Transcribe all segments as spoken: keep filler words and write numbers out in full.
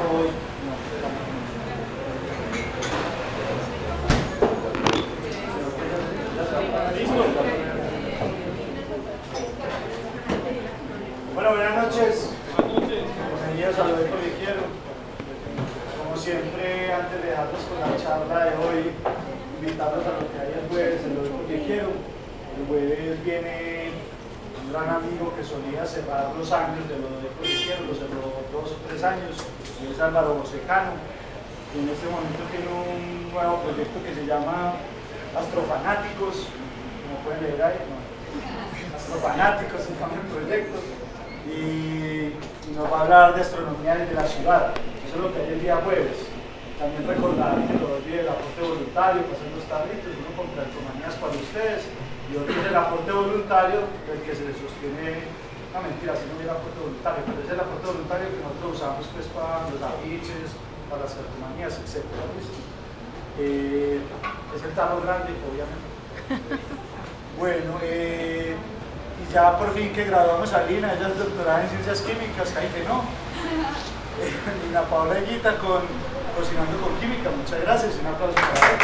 Bueno, buenas noches. Bienvenidos a Lo Dejo que Quiero. Como siempre, antes de dejarlos con la charla de hoy, invitarlos a lo que hay el jueves en Lo Dejo que Quiero. El jueves viene un gran amigo que solía cerrar los años de Lo Dejo que Quiero, lo cerró dos o tres años, y es Álvaro Bosecano. Y en este momento tiene un nuevo proyecto que se llama Astrofanáticos, como pueden leer ahí, ¿no? Astrofanáticos se llama el proyecto. Y nos va a hablar de astronomía desde la ciudad. Eso es lo que hay el día jueves. También recordar que todo el día el aporte voluntario, pasan los tablitos, uno con calcomanías para ustedes y otro es el aporte voluntario del que se sostiene, no mentira, si no hubiera aporte voluntario, pero es el aporte voluntario que nosotros usamos pues para los afiches, para las calcomanías, etcétera. Eh, es el tarro grande, obviamente. Bueno, eh, y ya por fin que graduamos a Lina, ella es doctorada en Ciencias Químicas, ahí que no. Eh, Lina Paola Higuita con Cocinando con Química, muchas gracias y un aplauso para ella.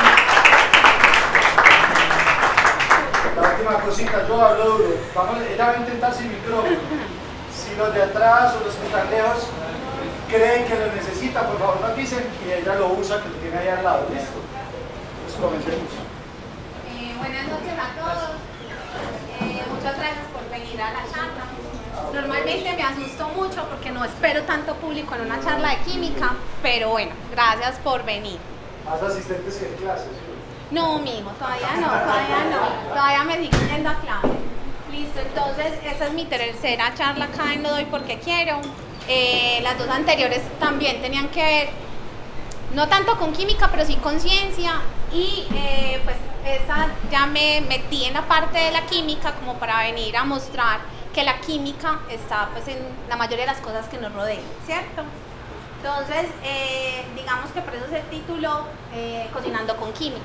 La última cosita, yo hablo duro. Vamos, ella va a intentar sin micrófono. Si los de atrás o los que están lejos creen que lo necesita, por favor nos dicen y ella lo usa, que lo tiene ahí al lado. ¿Listo? Pues comencemos. Eh, buenas noches a todos. Eh, muchas gracias por venir a la charla. Normalmente me asusto mucho porque no espero tanto público en una charla de química, pero bueno, gracias por venir. ¿Más asistentes que en clases? No, mijo, todavía no, todavía no. Todavía me sigo yendo a clase. Listo, entonces esa es mi tercera charla acá en Lo Doy Porque Quiero. Eh, las dos anteriores también tenían que ver, no tanto con química, pero sí con ciencia. Y eh, pues esa ya me metí en la parte de la química como para venir a mostrar que la química está pues en la mayoría de las cosas que nos rodean, ¿cierto? Entonces, eh, digamos que por eso es el título eh, Cocinando con Química.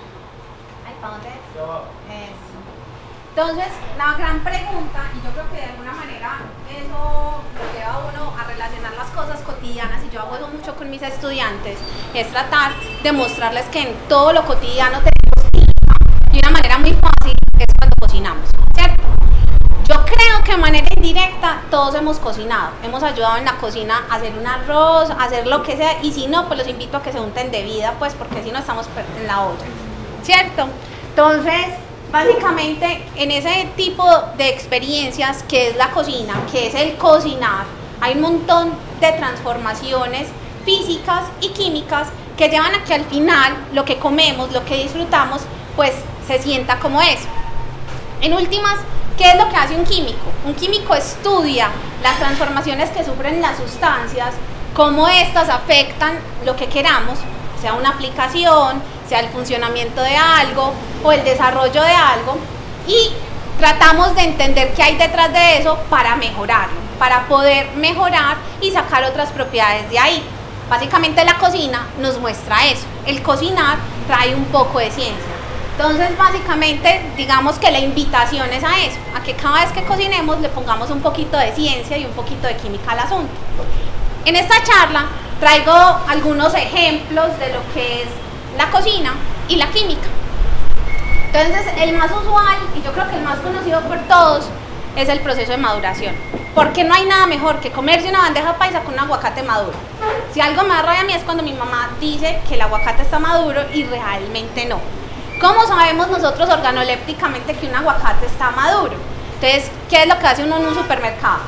Ay, ¿para dónde es? Eso. Entonces, la gran pregunta, y yo creo que de alguna manera eso lo lleva a uno a relacionar las cosas cotidianas, y yo hago eso mucho con mis estudiantes, es tratar de mostrarles que en todo lo cotidiano tenemos química, y una manera muy fácil es cuando cocinamos, ¿cierto? Yo creo que de manera indirecta todos hemos cocinado, hemos ayudado en la cocina a hacer un arroz, a hacer lo que sea, y si no, pues los invito a que se unten de vida, pues porque si no estamos en la olla, ¿cierto? Entonces, básicamente en ese tipo de experiencias que es la cocina, que es el cocinar, hay un montón de transformaciones físicas y químicas que llevan a que al final lo que comemos, lo que disfrutamos, pues se sienta como es. En últimas, ¿qué es lo que hace un químico? Un químico estudia las transformaciones que sufren las sustancias, cómo estas afectan lo que queramos, sea una aplicación, sea el funcionamiento de algo o el desarrollo de algo, y tratamos de entender qué hay detrás de eso para mejorarlo, para poder mejorar y sacar otras propiedades de ahí. Básicamente la cocina nos muestra eso, el cocinar trae un poco de ciencia. Entonces, básicamente, digamos que la invitación es a eso, a que cada vez que cocinemos le pongamos un poquito de ciencia y un poquito de química al asunto. En esta charla traigo algunos ejemplos de lo que es la cocina y la química. Entonces, el más usual, y yo creo que el más conocido por todos, es el proceso de maduración. Porque no hay nada mejor que comerse una bandeja paisa con un aguacate maduro. Si algo me da rabia a mí es cuando mi mamá dice que el aguacate está maduro y realmente no. ¿Cómo sabemos nosotros organolépticamente que un aguacate está maduro? Entonces, ¿qué es lo que hace uno en un supermercado?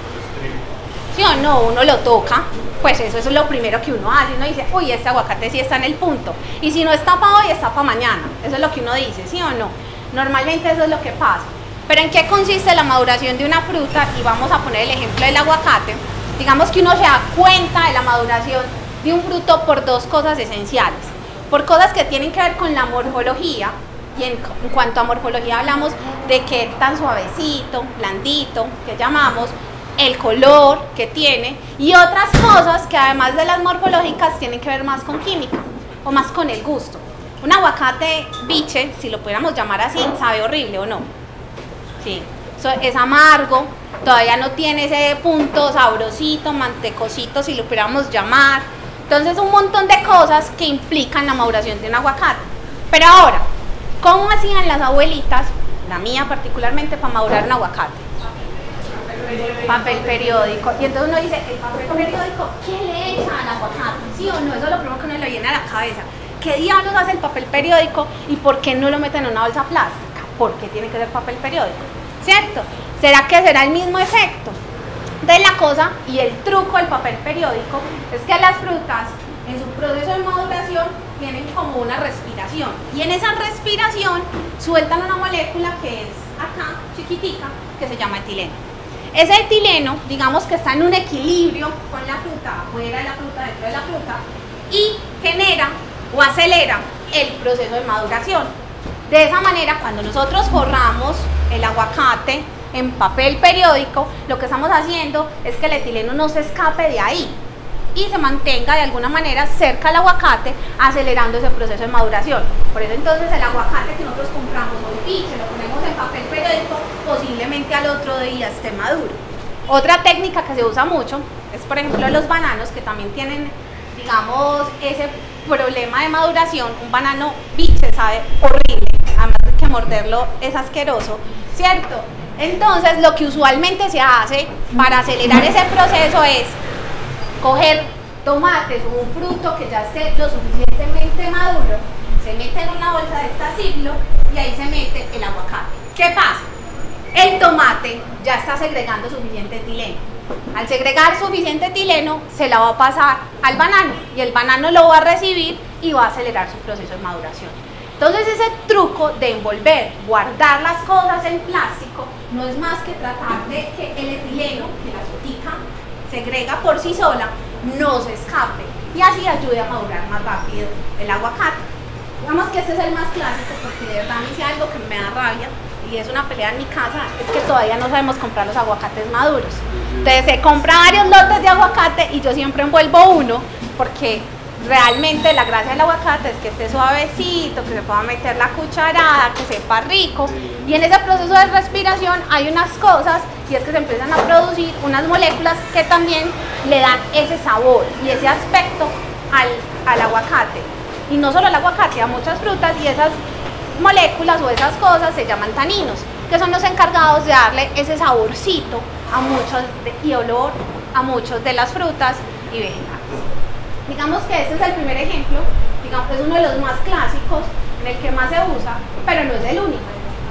¿Sí o no? Uno lo toca, pues eso, eso es lo primero que uno hace. Uno dice, uy, este aguacate sí está en el punto. Y si no está para hoy, está para mañana. Eso es lo que uno dice, ¿sí o no? Normalmente eso es lo que pasa. Pero ¿en qué consiste la maduración de una fruta? Y vamos a poner el ejemplo del aguacate. Digamos que uno se da cuenta de la maduración de un fruto por dos cosas esenciales. Por cosas que tienen que ver con la morfología, y en, en cuanto a morfología hablamos de qué tan suavecito, blandito, que llamamos, el color que tiene, y otras cosas que además de las morfológicas tienen que ver más con química, o más con el gusto. Un aguacate biche, si lo pudiéramos llamar así, sabe horrible, ¿o no? Sí, so, es amargo, todavía no tiene ese punto sabrosito, mantecosito, si lo pudiéramos llamar. Entonces un montón de cosas que implican la maduración de un aguacate. Pero ahora, ¿cómo hacían las abuelitas, la mía particularmente, para madurar un aguacate? Papel periódico. Y entonces uno dice, el papel periódico, ¿qué le echan al aguacate? ¿Sí o no? Eso es lo primero que uno le viene a la cabeza. ¿Qué diablos hace el papel periódico y por qué no lo meten en una bolsa plástica? ¿Por qué tiene que ser papel periódico? ¿Cierto? ¿Será que será el mismo efecto? De la cosa y el truco del papel periódico es que las frutas en su proceso de maduración tienen como una respiración y en esa respiración sueltan una molécula que es acá chiquitica que se llama etileno. Ese etileno, digamos que está en un equilibrio con la fruta, afuera de la fruta, dentro de la fruta, y genera o acelera el proceso de maduración. De esa manera, cuando nosotros forramos el aguacate en papel periódico, lo que estamos haciendo es que el etileno no se escape de ahí y se mantenga de alguna manera cerca al aguacate, acelerando ese proceso de maduración. Por eso entonces el aguacate que nosotros compramos hoy y se lo ponemos en papel periódico, posiblemente al otro día esté maduro. Otra técnica que se usa mucho es, por ejemplo, los bananos, que también tienen, digamos, ese problema de maduración. Un banano biche sabe horrible, además de que morderlo es asqueroso, ¿cierto? Entonces lo que usualmente se hace para acelerar ese proceso es coger tomates o un fruto que ya esté lo suficientemente maduro, se mete en una bolsa de esta Ziploc y ahí se mete el aguacate. ¿Qué pasa? El tomate ya está segregando suficiente etileno. Al segregar suficiente etileno, se la va a pasar al banano y el banano lo va a recibir y va a acelerar su proceso de maduración. Entonces ese truco de envolver, guardar las cosas en plástico, no es más que tratar de que el etileno, que la frutica segrega por sí sola, no se escape y así ayude a madurar más rápido el aguacate. Digamos que este es el más clásico porque de verdad me hice algo que me da rabia y es una pelea en mi casa, es que todavía no sabemos comprar los aguacates maduros. Entonces se compra varios lotes de aguacate y yo siempre envuelvo uno porque realmente la gracia del aguacate es que esté suavecito, que se pueda meter la cucharada, que sepa rico, y en ese proceso de respiración hay unas cosas y es que se empiezan a producir unas moléculas que también le dan ese sabor y ese aspecto al, al aguacate, y no solo al aguacate, a muchas frutas, y esas moléculas o esas cosas se llaman taninos, que son los encargados de darle ese saborcito a muchos de, y olor a muchos de las frutas y vegetales. Digamos que este es el primer ejemplo, digamos que es uno de los más clásicos, en el que más se usa, pero no es el único.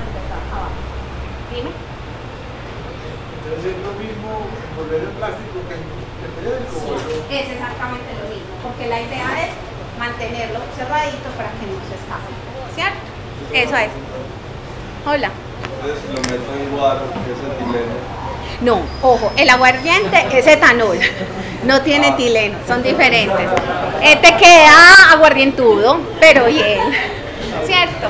Dime. Entonces es lo mismo volver el plástico que el periódico. Sí, es exactamente lo mismo, porque la idea es mantenerlo cerradito para que no se escape, ¿cierto? Eso es. Hola. Entonces lo meto en guaro, que es etileno. No, ojo, el aguardiente es etanol, no tiene etileno, son diferentes. Este queda aguardientudo, pero bien, ¿cierto?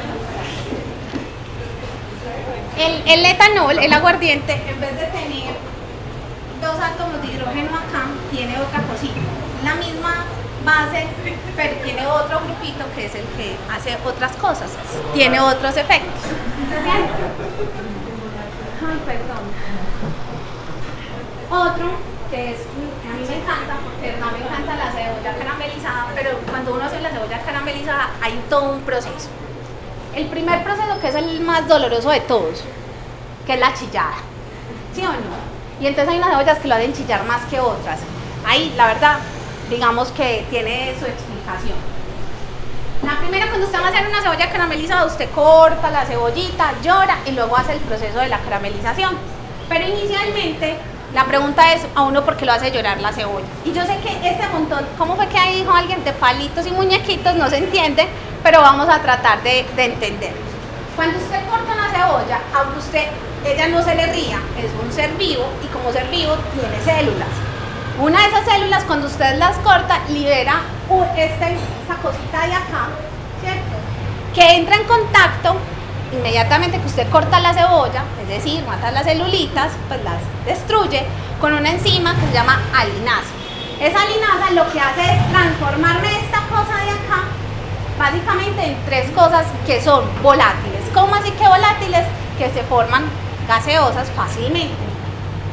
El, el etanol, el aguardiente, en vez de tener dos átomos de hidrógeno acá, tiene otra cosita, la misma base, pero tiene otro grupito que es el que hace otras cosas, tiene otros efectos, ¿cierto? Ay, perdón. Otro, que es, que a mí me encanta, porque no me encanta la cebolla caramelizada, pero cuando uno hace la cebolla caramelizada hay todo un proceso. El primer proceso, que es el más doloroso de todos, que es la chillada, ¿sí o no? Y entonces hay unas cebollas que lo hacen chillar más que otras. Ahí, la verdad, digamos que tiene su explicación. La primera, cuando usted va a hacer una cebolla caramelizada, usted corta la cebollita, llora y luego hace el proceso de la caramelización. Pero inicialmente, la pregunta es a uno por qué lo hace llorar la cebolla. Y yo sé que este montón, ¿cómo fue que ahí dijo alguien de palitos y muñequitos? No se entiende, pero vamos a tratar de, de entender. Cuando usted corta una cebolla, aunque usted, ella no se le ría, es un ser vivo y como ser vivo tiene células. Una de esas células, cuando usted las corta, libera un, este, esta cosita de acá, ¿cierto? Que entra en contacto inmediatamente que usted corta la cebolla, es decir, mata las celulitas, pues las destruye con una enzima que se llama alinasa. Esa alinasa lo que hace es transformarme esta cosa de acá básicamente en tres cosas que son volátiles. ¿Cómo así que volátiles? Que se forman gaseosas fácilmente.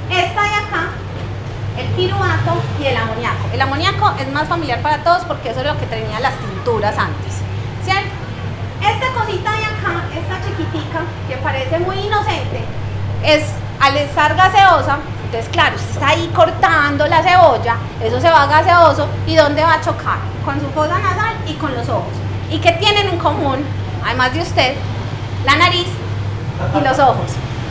Esta de acá, el piruvato y el amoníaco. El amoníaco es más familiar para todos porque eso es lo que tenían las tinturas antes, ¿cierto? Esta cosita de acá, esta chiquitica, que parece muy inocente, es al estar gaseosa. Entonces, claro, usted está ahí cortando la cebolla, eso se va gaseoso, ¿y dónde va a chocar? Con su fosa nasal y con los ojos. ¿Y qué tienen en común, además de usted? La nariz y los ojos.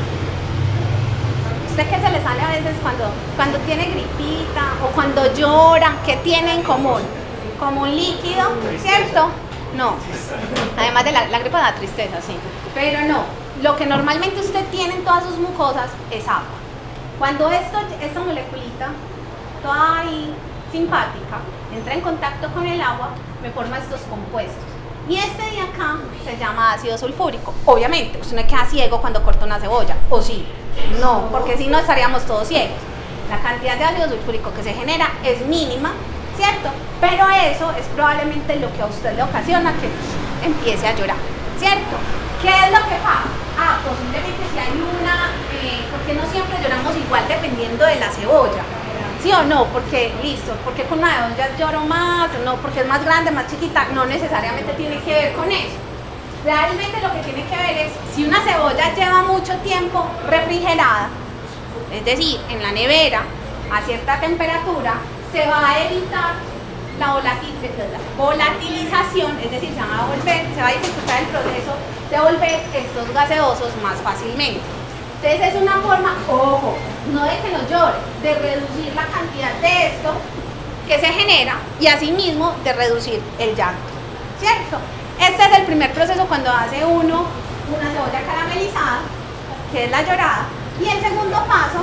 ¿Usted qué se le sale a veces cuando, cuando tiene gripita o cuando llora? ¿Qué tiene en común? Como un líquido, ¿cierto? No. Además de la, la gripa da tristeza, sí. Pero no. Lo que normalmente usted tiene en todas sus mucosas es agua. Cuando esto, esta moleculita, toda ahí simpática, entra en contacto con el agua, me forma estos compuestos. Y este de acá se llama ácido sulfúrico. Obviamente, usted no queda ciego cuando corta una cebolla, ¿o sí? No, porque si no estaríamos todos ciegos. La cantidad de ácido sulfúrico que se genera es mínima, ¿cierto? Pero eso es probablemente lo que a usted le ocasiona que empiece a llorar, ¿cierto? ¿Qué es lo que pasa? Ah, posiblemente si hay una, eh, porque no siempre lloramos igual dependiendo de la cebolla, ¿sí o no? Porque, listo, porque con una cebolla lloro más, no, porque es más grande, más chiquita, no necesariamente tiene que ver con eso. Realmente lo que tiene que ver es, si una cebolla lleva mucho tiempo refrigerada, es decir, en la nevera, a cierta temperatura, se va a evitar la volatilización, es decir, se va a volver, se va a dificultar el proceso de volver estos gaseosos más fácilmente. Entonces es una forma, ojo, no de que no llore, de reducir la cantidad de esto que se genera y asimismo de reducir el llanto, ¿cierto? Este es el primer proceso cuando hace uno una cebolla caramelizada, que es la llorada, y el segundo paso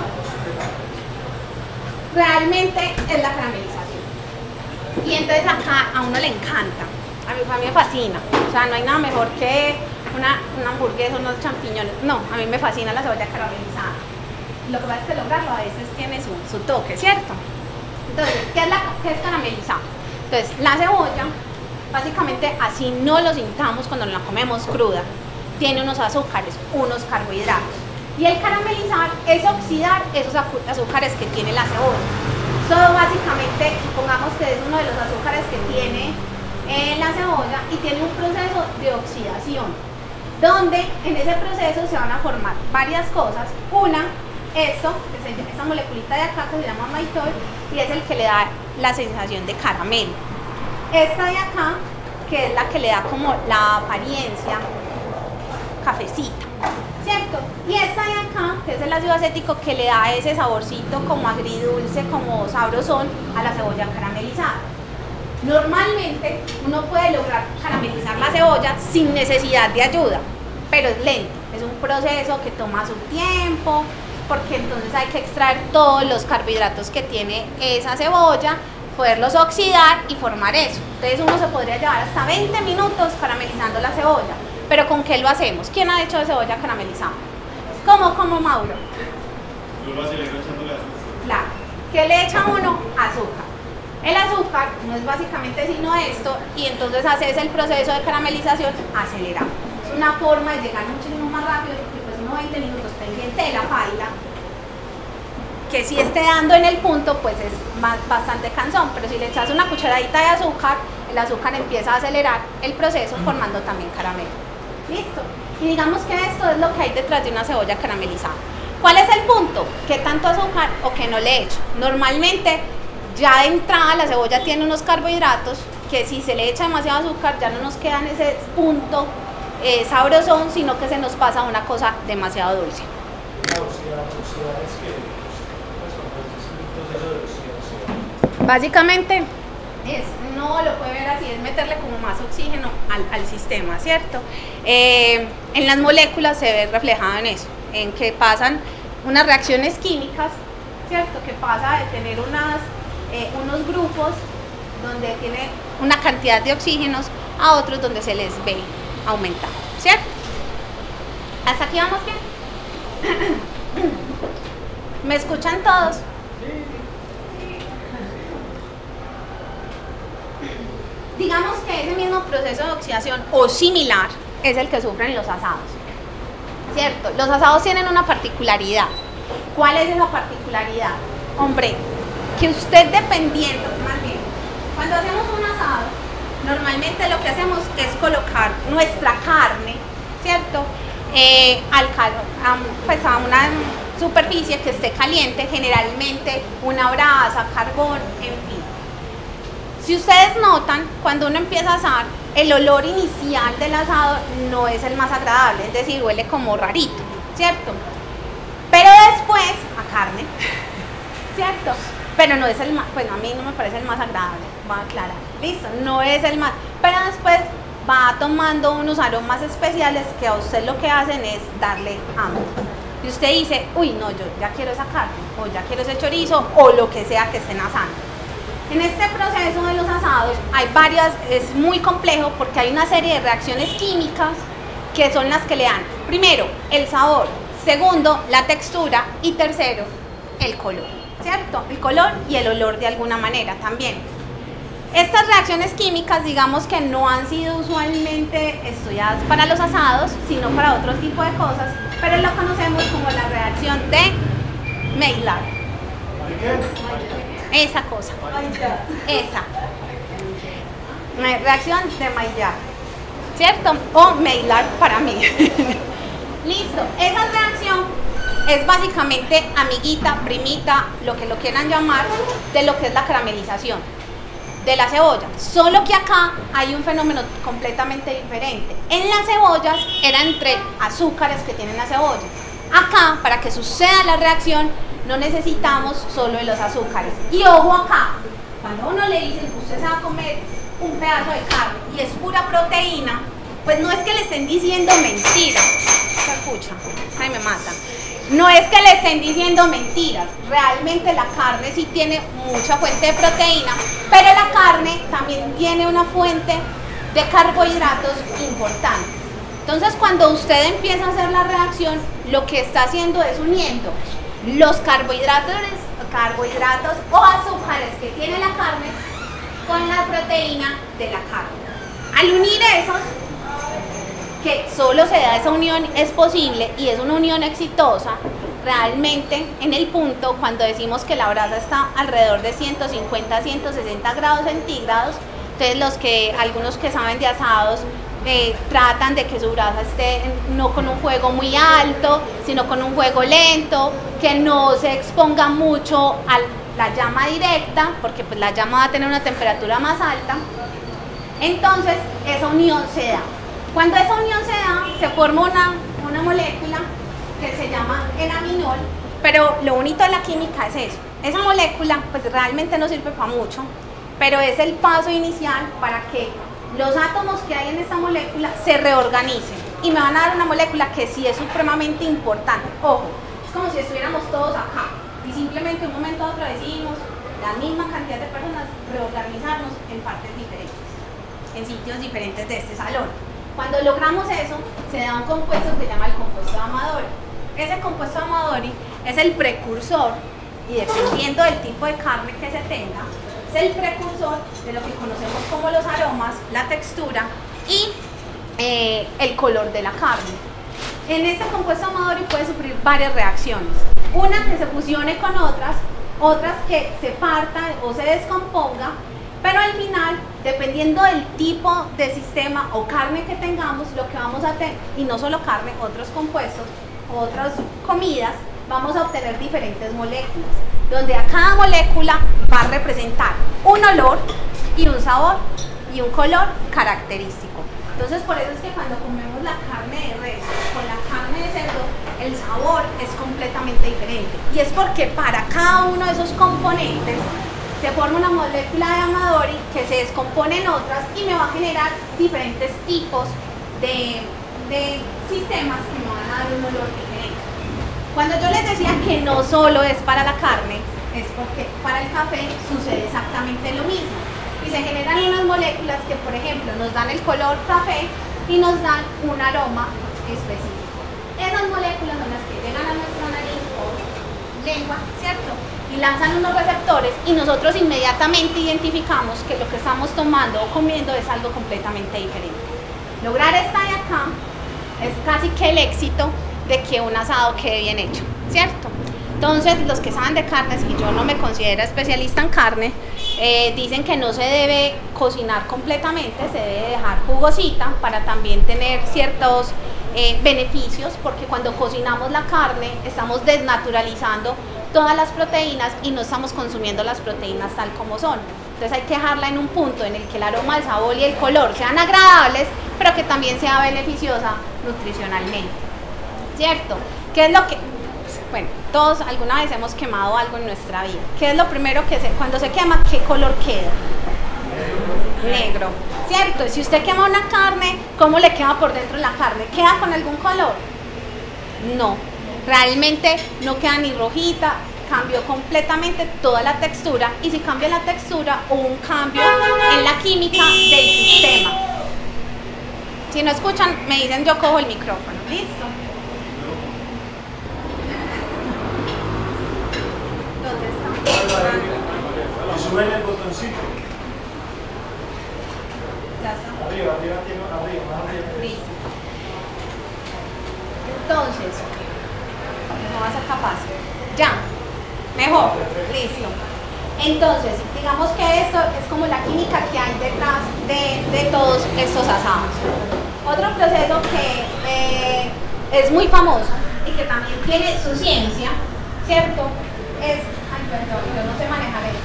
realmente es la caramelización. Y entonces acá a uno le encanta, a mí, a mí me fascina, o sea, no hay nada mejor que una, una hamburguesa, unos champiñones, no, a mí me fascina la cebolla caramelizada. Lo que pasa es que lograrlo a veces tiene su, su toque, ¿cierto? Entonces, ¿qué es, la, qué es caramelizado? Entonces, la cebolla, básicamente así no lo sintamos cuando la comemos cruda, tiene unos azúcares, unos carbohidratos. Y el caramelizar es oxidar esos azúcares que tiene la cebolla. Eso básicamente, supongamos que es uno de los azúcares que tiene eh, la cebolla y tiene un proceso de oxidación, donde en ese proceso se van a formar varias cosas. Una, esto, que se llama, esta moleculita de acá que se llama maitol, y es el que le da la sensación de caramelo. Esta de acá, que es la que le da como la apariencia cafecita, ¿cierto? Y esta de acá, que es el ácido acético, que le da ese saborcito como agridulce, como sabrosón a la cebolla caramelizada. Normalmente uno puede lograr caramelizar la cebolla sin necesidad de ayuda, pero es lento, es un proceso que toma su tiempo, porque entonces hay que extraer todos los carbohidratos que tiene esa cebolla, poderlos oxidar y formar eso. Entonces uno se podría llevar hasta veinte minutos caramelizando la cebolla. ¿Pero con qué lo hacemos? ¿Quién ha hecho de cebolla caramelizada? ¿Cómo, cómo, Mauro? Lo brasileño echándole azúcar. Claro. ¿Qué le echa uno? Azúcar. El azúcar no es básicamente sino esto, y entonces haces el proceso de caramelización acelerado. Es una forma de llegar muchísimo más rápido, porque pues uno veinte minutos pendiente de la paila, que si esté dando en el punto, pues es más, bastante cansón, pero si le echas una cucharadita de azúcar, el azúcar empieza a acelerar el proceso formando también caramelo. ¿Listo? Y digamos que esto es lo que hay detrás de una cebolla caramelizada. ¿Cuál es el punto? ¿Qué tanto azúcar o qué no le echo? Normalmente, ya de entrada la cebolla tiene unos carbohidratos que si se le echa demasiado azúcar ya no nos queda en ese punto eh, sabrosón, sino que se nos pasa una cosa demasiado dulce. Básicamente, es, no lo puede ver así, es meterle como más oxígeno al, al sistema, ¿cierto? Eh, en las moléculas se ve reflejado en eso, en que pasan unas reacciones químicas, ¿cierto? Que pasa de tener unas, eh, unos grupos donde tiene una cantidad de oxígenos a otros donde se les ve aumentar, ¿cierto? ¿Hasta aquí vamos bien? ¿Me escuchan todos? Digamos que ese mismo proceso de oxidación o similar es el que sufren los asados, ¿cierto? Los asados tienen una particularidad, ¿Cuál es esa particularidad? Hombre, que usted dependiendo, más bien, cuando hacemos un asado, normalmente lo que hacemos es colocar nuestra carne, ¿cierto? Eh, al calor, a, pues a una superficie que esté caliente, generalmente una brasa, carbón, en fin. Si ustedes notan, cuando uno empieza a asar, el olor inicial del asado no es el más agradable, es decir, huele como rarito, ¿cierto? Pero después, a carne, ¿cierto? Pero no es el más, pues a mí no me parece el más agradable, voy a aclarar, listo, no es el más, pero después va tomando unos aromas especiales que a usted lo que hacen es darle hambre. Y usted dice, uy, no, yo ya quiero esa carne, o ya quiero ese chorizo, o lo que sea que estén asando. En este proceso de los asados hay varias, es muy complejo porque hay una serie de reacciones químicas que son las que le dan, primero, el sabor, segundo, la textura y tercero, el color, ¿cierto? El color y el olor de alguna manera también. Estas reacciones químicas, digamos que no han sido usualmente estudiadas para los asados, sino para otro tipo de cosas, pero lo conocemos como la reacción de Maillard. Esa cosa. Esa. Reacción de Maillard, ¿cierto? O Maillard para mí. Listo. Esa reacción es básicamente amiguita, primita, lo que lo quieran llamar, de lo que es la caramelización de la cebolla, solo que acá hay un fenómeno completamente diferente. En las cebollas era entre azúcares que tienen la cebolla. Acá, para que suceda la reacción, no necesitamos solo de los azúcares. Y ojo acá, cuando uno le dice que usted se va a comer un pedazo de carne y es pura proteína, pues no es que le estén diciendo mentiras. Se escucha, ay, me matan. No es que le estén diciendo mentiras, realmente la carne sí tiene mucha fuente de proteína, pero la carne también tiene una fuente de carbohidratos importante. Entonces, cuando usted empieza a hacer la reacción, lo que está haciendo es uniendo los carbohidratos, carbohidratos o azúcares que tiene la carne con la proteína de la carne. Al unir esos, que solo se da esa unión, es posible y es una unión exitosa, realmente en el punto cuando decimos que la brasa está alrededor de ciento cincuenta a ciento sesenta grados centígrados, entonces los que, algunos que saben de asados, eh, tratan de que su brasa esté no con un fuego muy alto, sino con un fuego lento, que no se exponga mucho a la llama directa, porque pues la llama va a tener una temperatura más alta, entonces esa unión se da. Cuando esa unión se da, se forma una, una molécula que se llama enaminol, pero lo bonito de la química es eso. Esa molécula pues realmente no sirve para mucho, pero es el paso inicial para que los átomos que hay en esta molécula se reorganicen y me van a dar una molécula que sí es supremamente importante. Ojo, es como si estuviéramos todos acá y simplemente un momento a otro decimos la misma cantidad de personas reorganizarnos en partes diferentes, en sitios diferentes de este salón. Cuando logramos eso, se da un compuesto que se llama el compuesto de Amadori. Ese compuesto de Amadori es el precursor, y dependiendo del tipo de carne que se tenga, es el precursor de lo que conocemos como los aromas, la textura y eh, el color de la carne. En este compuesto de Amadori puede sufrir varias reacciones. Una que se fusione con otras, otras que se parta o se descomponga, pero al final, dependiendo del tipo de sistema o carne que tengamos, lo que vamos a tener, y no solo carne, otros compuestos, otras comidas, vamos a obtener diferentes moléculas, donde a cada molécula va a representar un olor y un sabor y un color característico. Entonces, por eso es que cuando comemos la carne de res con la carne de cerdo, el sabor es completamente diferente. Y es porque para cada uno de esos componentes se forma una molécula de Amadori que se descompone en otras y me va a generar diferentes tipos de, de sistemas que me van a dar un olor diferente. Cuando yo les decía que no solo es para la carne, es porque para el café sucede exactamente lo mismo. Y se generan unas moléculas que, por ejemplo, nos dan el color café y nos dan un aroma específico. Esas moléculas son las que llegan a nuestra nariz o lengua, ¿cierto? Y lanzan unos receptores y nosotros inmediatamente identificamos que lo que estamos tomando o comiendo es algo completamente diferente. Lograr esta de acá es casi que el éxito de que un asado quede bien hecho, ¿cierto? Entonces, los que saben de carnes, y yo no me considero especialista en carne, eh, dicen que no se debe cocinar completamente, se debe dejar jugosita para también tener ciertos eh, beneficios, porque cuando cocinamos la carne estamos desnaturalizando todas las proteínas y no estamos consumiendo las proteínas tal como son. Entonces hay que dejarla en un punto en el que el aroma, el sabor y el color sean agradables, pero que también sea beneficiosa nutricionalmente, ¿cierto? ¿Qué es lo que...? Bueno, todos alguna vez hemos quemado algo en nuestra vida. ¿Qué es lo primero que se, cuando se quema, qué color queda? Negro, ¿cierto? Si usted quema una carne, ¿cómo le queda por dentro la carne? ¿Queda con algún color? No, realmente no queda ni rojita, cambió completamente toda la textura, y si cambia la textura, hubo un cambio en la química del sistema. Si no escuchan, me dicen, yo cojo el micrófono, ¿listo? Y suben el botoncito. Ya está. Arriba, arriba, tiene arriba, más arriba. Listo. Entonces, no va a ser capaz. Ya. Mejor. Listo. Entonces, digamos que esto es como la química que hay detrás de, de todos estos asados. Otro proceso que eh, es muy famoso y que también tiene su ciencia, ¿cierto? Es, ay, perdón, yo no sé manejar esto.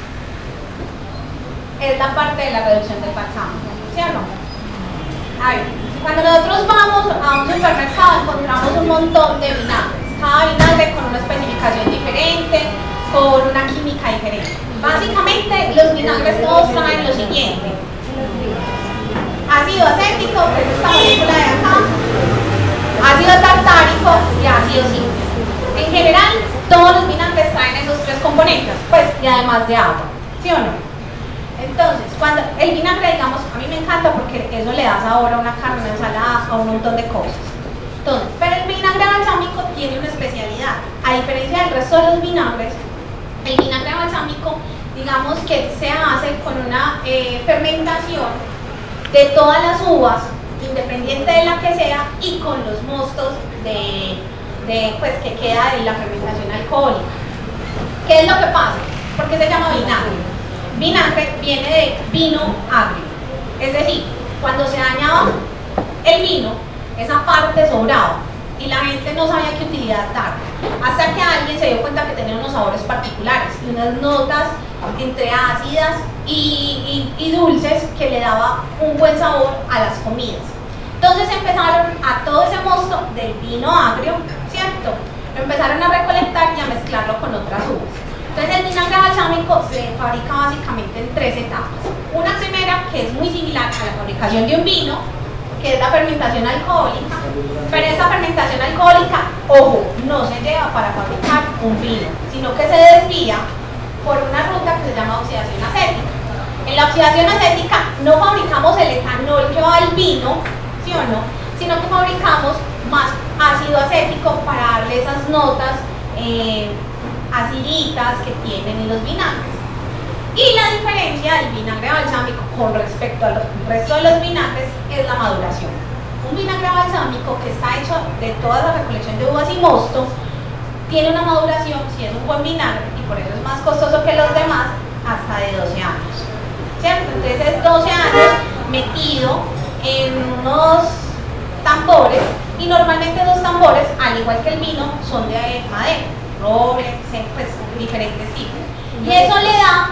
Es la parte de la reducción del balsámico, ¿sí o no? A ver, cuando nosotros vamos a un supermercado encontramos un montón de vinagres, cada vinagre con una especificación diferente, con una química diferente. Básicamente los vinagres todos traen lo siguiente: ácido acético, que es esta molécula de acá, ácido tartárico y ácido cítrico. En general, todos los vinagres traen esos tres componentes, pues, y además de agua, ¿sí o no? Entonces, cuando el vinagre, digamos, a mí me encanta porque eso le da sabor a una carne, una ensalada, a un montón de cosas. Entonces, pero el vinagre balsámico tiene una especialidad. A diferencia del resto de los vinagres, el vinagre balsámico, digamos que se hace con una eh, fermentación de todas las uvas, independiente de la que sea, y con los mostos de, de, pues, que queda de la fermentación alcohólica. ¿Qué es lo que pasa? ¿Por qué se llama vinagre? Vinagre viene de vino agrio, es decir, cuando se dañaba el vino, esa parte sobraba y la gente no sabía qué utilidad dar, hasta que alguien se dio cuenta que tenía unos sabores particulares y unas notas entre ácidas y, y, y dulces que le daba un buen sabor a las comidas. Entonces empezaron a todo ese mosto del vino agrio, ¿cierto? Lo empezaron a recolectar y a mezclarlo con otras uvas. Entonces el vinagre balsámico se fabrica básicamente en tres etapas. Una primera, que es muy similar a la fabricación de un vino, que es la fermentación alcohólica, pero esa fermentación alcohólica, ojo, no se lleva para fabricar un vino, sino que se desvía por una ruta que se llama oxidación acética. En la oxidación acética no fabricamos el etanol que va al vino, ¿sí o no?, sino que fabricamos más ácido acético para darle esas notas eh, aciditas que tienen en los vinagres. Y la diferencia del vinagre balsámico con respecto al resto de los vinagres es la maduración. Un vinagre balsámico que está hecho de toda la recolección de uvas y mosto tiene una maduración, si es un buen vinagre, y por eso es más costoso que los demás, hasta de doce años, ¿cierto? Entonces es doce años metido en unos tambores, y normalmente los tambores, al igual que el vino, son de madera, roble, pues diferentes tipos. Y eso le da,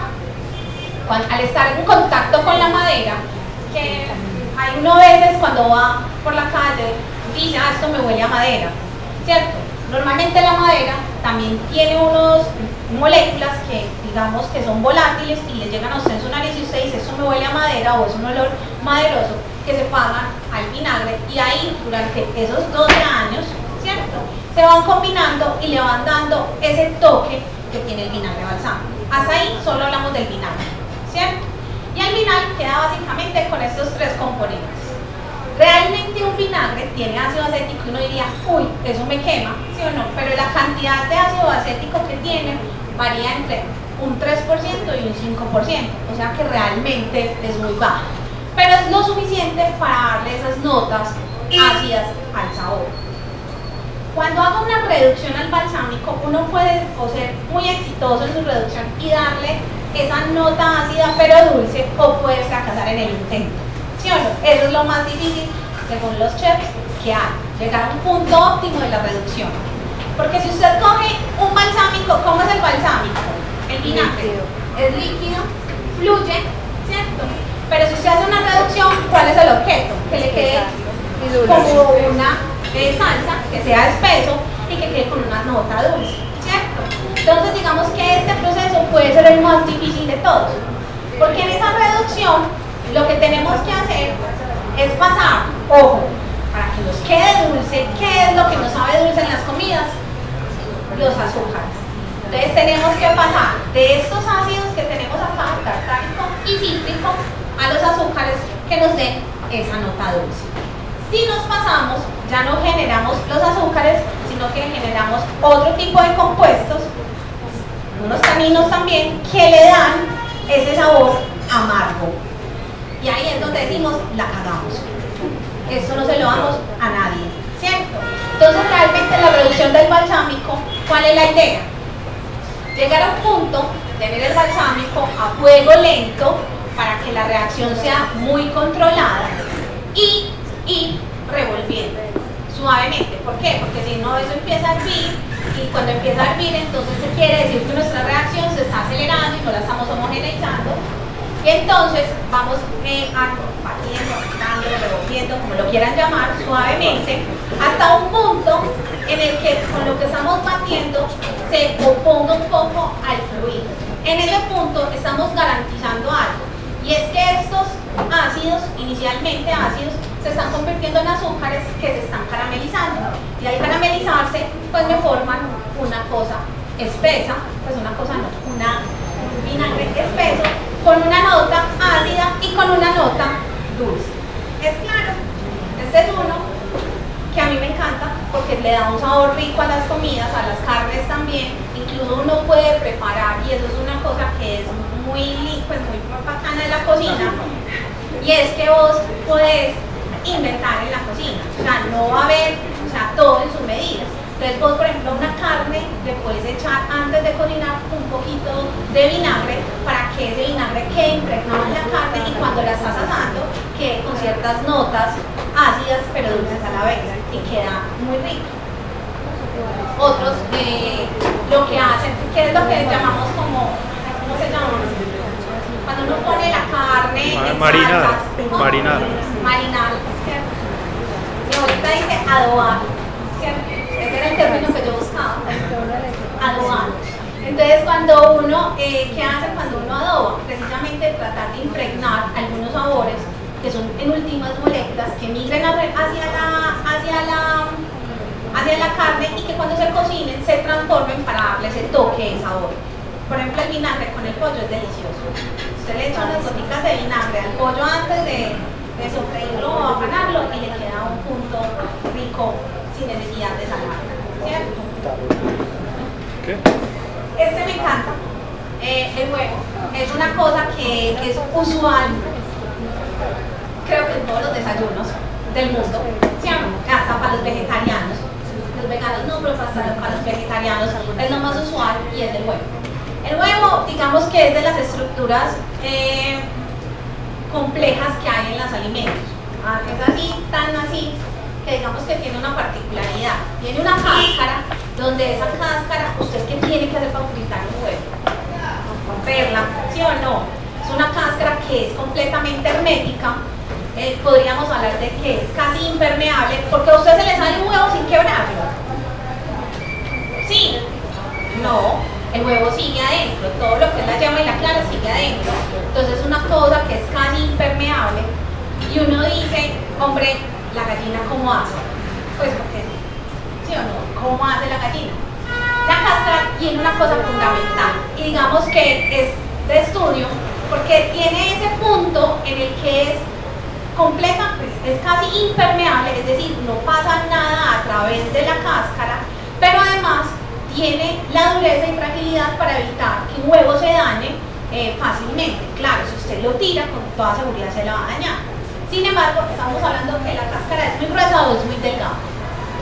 al estar en contacto con la madera, que hay uno a veces cuando va por la calle, dice, ah, esto me huele a madera, ¿cierto? Normalmente la madera también tiene unos moléculas que, digamos, que son volátiles y le llegan a usted en su nariz y usted dice, esto me huele a madera o es un olor maderoso, que se pasan al vinagre, y ahí durante esos doce años, ¿cierto?, se van combinando y le van dando ese toque que tiene el vinagre balsámico. Hasta ahí solo hablamos del vinagre, ¿cierto? Y el vinagre queda básicamente con estos tres componentes. Realmente un vinagre tiene ácido acético y uno diría, uy, eso me quema, ¿sí o no? Pero la cantidad de ácido acético que tiene varía entre un tres por ciento y un cinco por ciento, o sea que realmente es muy baja. Pero es lo suficiente para darle esas notas ácidas al sabor. Cuando hago una reducción al balsámico, uno puede o ser muy exitoso en su reducción y darle esa nota ácida pero dulce, o puede fracasar en el intento. ¿Sí o no? Eso es lo más difícil, según los chefs, que hay, llegar a un punto óptimo de la reducción. Porque si usted coge un balsámico, ¿cómo es el balsámico? El vinagre es líquido, fluye, ¿cierto? Pero si usted hace una reducción, ¿cuál es el objeto? Que le quede como una eh, salsa, que sea espeso y que quede con una nota dulce, ¿cierto? Entonces digamos que este proceso puede ser el más difícil de todos, porque en esa reducción lo que tenemos que hacer es pasar, ojo, para que nos quede dulce. ¿Qué es lo que nos sabe dulce en las comidas? Los azúcares. Entonces tenemos que pasar de estos ácidos que tenemos acá, tartárico y cítrico, a los azúcares que nos den esa nota dulce. Si nos pasamos, ya no generamos los azúcares, sino que generamos otro tipo de compuestos, unos taninos también, que le dan ese sabor amargo. Y ahí es donde decimos, la cagamos. Esto no se lo damos a nadie, ¿cierto? Entonces realmente la reducción del balsámico, ¿cuál es la idea? Llegar a un punto, tener el balsámico a fuego lento para que la reacción sea muy controlada y ir revolviendo suavemente. ¿Por qué? Porque si no, eso empieza a hervir, y cuando empieza a hervir, entonces se quiere decir que nuestra reacción se está acelerando y no la estamos homogeneizando. Y entonces vamos eh, batiendo, agitando, revolviendo, como lo quieran llamar, suavemente, hasta un punto en el que con lo que estamos batiendo se oponga un poco al fluido. En ese punto estamos garantizando algo, y es que estos ácidos, inicialmente ácidos, se están convirtiendo en azúcares que se están caramelizando, y al caramelizarse pues me forman una cosa espesa, pues una cosa no, una vinagre espeso con una nota ácida y con una nota dulce. ¿Es claro? Este es uno que a mí me encanta porque le da un sabor rico a las comidas, a las carnes también. Incluso uno puede preparar, y eso es una cosa que es muy, pues muy bacana de la cocina, y es que vos podés inventar en la cocina. O sea, no va a haber, o sea, todo en sus medidas. Entonces vos, por ejemplo, una carne le puedes echar antes de cocinar un poquito de vinagre para que ese vinagre quede impregnado en la carne, y cuando la estás asando quede con ciertas notas ácidas pero dulces a la vez, y queda muy rico. Otros eh, lo que hacen, que es lo que llamamos como, ¿cómo se llama? Cuando uno pone la carne en marinar, salsas, ¿no? marinar. Marinar, ¿cierto? Y ahorita dice adobar, ¿cierto? Ese era el término que yo buscaba, adobar. Entonces cuando uno, eh, ¿qué hace cuando uno adoba? Precisamente tratar de impregnar algunos sabores que son en últimas moléculas, que migren hacia la, hacia la, hacia la carne, y que cuando se cocinen se transformen para darle ese toque de sabor. Por ejemplo, el vinagre con el pollo es delicioso. Usted le echa unas goticas de vinagre al pollo antes de, de sofreírlo o apanarlo, y le queda un punto rico sin necesidad de salar, ¿cierto? ¿Qué? Este me encanta, eh, el huevo. Es una cosa que, que es usual, creo que en todos los desayunos del mundo, ¿sí? Hasta para los vegetarianos. Los veganos no, pero hasta para los vegetarianos es lo más usual, y es el huevo. El huevo, digamos que es de las estructuras eh, complejas que hay en los alimentos. Ah, es así, tan así, que digamos que tiene una particularidad. Tiene una cáscara, donde esa cáscara, ¿usted qué tiene que hacer para fritar un huevo? Romperla, ¿sí o no? Es una cáscara que es completamente hermética. Eh, podríamos hablar de que es casi impermeable, porque a usted se le sale un huevo sin quebrarlo. ¿Sí? No. El huevo sigue adentro, todo lo que es la yema y la clara sigue adentro. Entonces es una cosa que es casi impermeable, y uno dice, hombre, ¿la gallina cómo hace? Pues porque, ¿sí o no? ¿Cómo hace la gallina? La cáscara tiene una cosa fundamental, y digamos que es de estudio, porque tiene ese punto en el que es completa, pues es casi impermeable, es decir, no pasa nada a través de la cáscara, pero además tiene la dureza y fragilidad para evitar que un huevo se dañe eh, fácilmente. Claro, si usted lo tira, con toda seguridad se la va a dañar. Sin embargo, estamos hablando que la cáscara es muy gruesa o es muy delgada.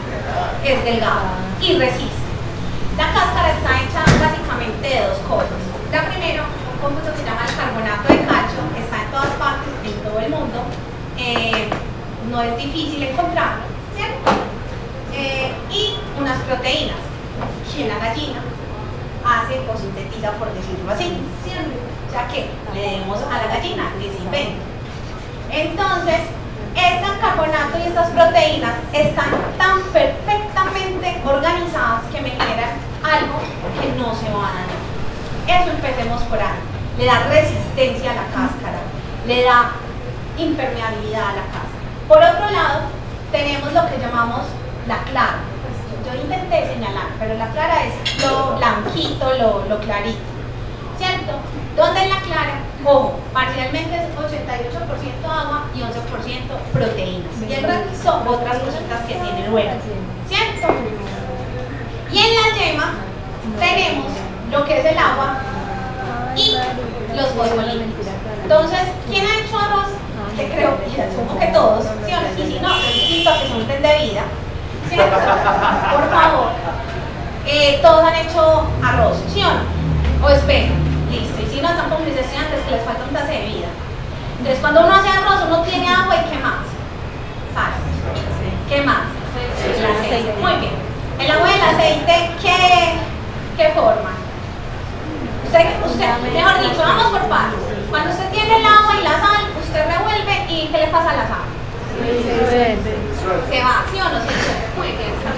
es delgado y resiste. La cáscara está hecha básicamente de dos cosas. La primera, un compuesto que se llama el carbonato de calcio, está en todas partes, en todo el mundo. Eh, no es difícil encontrarlo, ¿cierto? Eh, y unas proteínas que la gallina hace o sintetiza, por decirlo así, ¿cierto? O sea que le debemos a la gallina que se inventa. Entonces, este carbonato y estas proteínas están tan perfectamente organizadas que me generan algo que no se va a dañar. Eso empecemos por ahí. Le da resistencia a la cáscara, le da impermeabilidad a la cáscara. Por otro lado, tenemos lo que llamamos la clara. Pues yo intenté señalar, pero la clara es lo blanquito, lo, lo clarito, ¿cierto? Donde en la clara, ojo, parcialmente es ochenta y ocho por ciento agua y once por ciento proteínas. Y el resto son otras cositas que tiene el huevo, ¿cierto? Y en la yema tenemos lo que es el agua y los fosfolípidos. Entonces, ¿quién ha hecho arroz? Que creo que asumo que todos, ¿sí o no? Y si no, es distinto que son test de vida, ¿cierto? Por favor. Eh, todos han hecho arroz, ¿sí o no? O espera, listo. Y si no, están con mis estudiantes que les falta un taza de vida. Entonces, cuando uno hace arroz, uno tiene agua y ¿qué más? Sal. ¿Qué más? El aceite. Muy bien. El agua y el aceite, ¿qué, qué forma? Usted, usted, mejor dicho, vamos por pasos. Cuando usted tiene el agua y la sal, usted revuelve y ¿qué le pasa a la sal? Se va, ¿sí o no? Muy bien, está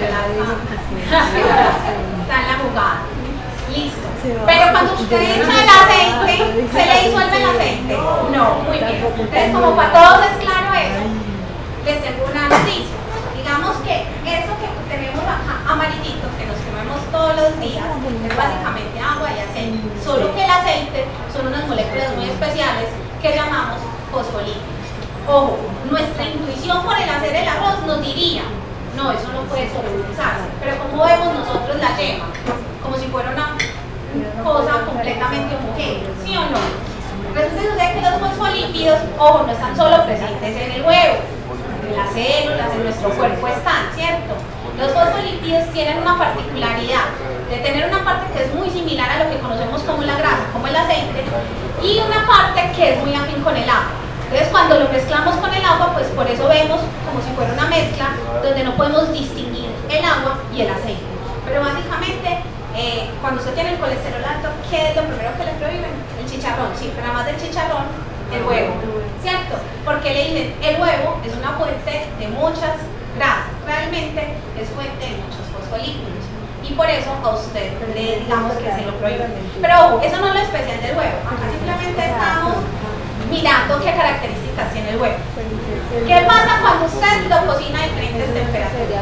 en la jugada. Listo. Pero cuando usted echa el aceite, ¿se le disuelve el aceite? No, muy bien. Entonces, como para todos es claro eso, les tengo una noticia. Digamos que eso que tenemos acá, amarillito, que nos comemos todos los días, es básicamente agua y aceite. Solo que el aceite son unas moléculas muy especiales que llamamos fosfolípidos. Ojo, nuestra intuición por el hacer el arroz nos diría, no, eso no puede sobreutilizarse. Pero como vemos nosotros la yema, como si fuera una cosa completamente homogénea, ¿sí o no? Resulta que sucede que los fosfolípidos, ojo, no están solo presentes en el huevo, en las células, en nuestro cuerpo están, ¿cierto? Los fosfolípidos tienen una particularidad de tener una parte que es muy similar a lo que conocemos como la grasa, como el aceite, y una parte que es muy afín con el agua. Entonces, cuando lo mezclamos con el agua, pues por eso vemos como si fuera una mezcla donde no podemos distinguir el agua y el aceite. Pero básicamente, eh, cuando usted tiene el colesterol alto, ¿qué es lo primero que le prohíben? El chicharrón, sí, pero además del chicharrón, el huevo, ¿cierto? Porque le dicen, el huevo es una fuente de muchas grasas, realmente es fuente de muchos fosfolípidos. Y por eso a usted le digamos que se lo prohíben. Pero ojo, eso no es lo especial del huevo, acá simplemente estamos mirando qué características tiene el huevo. ¿Qué pasa cuando usted lo cocina a diferentes temperaturas?